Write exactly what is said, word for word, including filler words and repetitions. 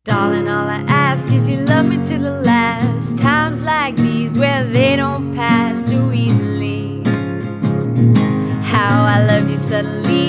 Darling, all I ask is you love me to the last. Times like these where they don't pass so easily. How I loved you suddenly